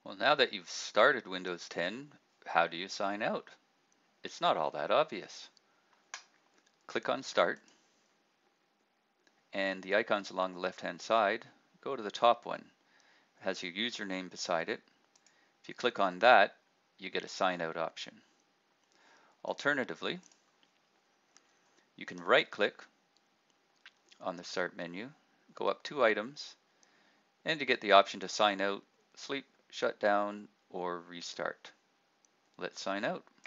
Well, now that you've started Windows 10, how do you sign out? It's not all that obvious. Click on Start, and the icons along the left-hand side, go to the top one. It has your username beside it. If you click on that, you get a sign out option. Alternatively, you can right-click on the Start menu, go up 2 items, and you get the option to sign out, sleep, shut down, or restart. Let's sign out.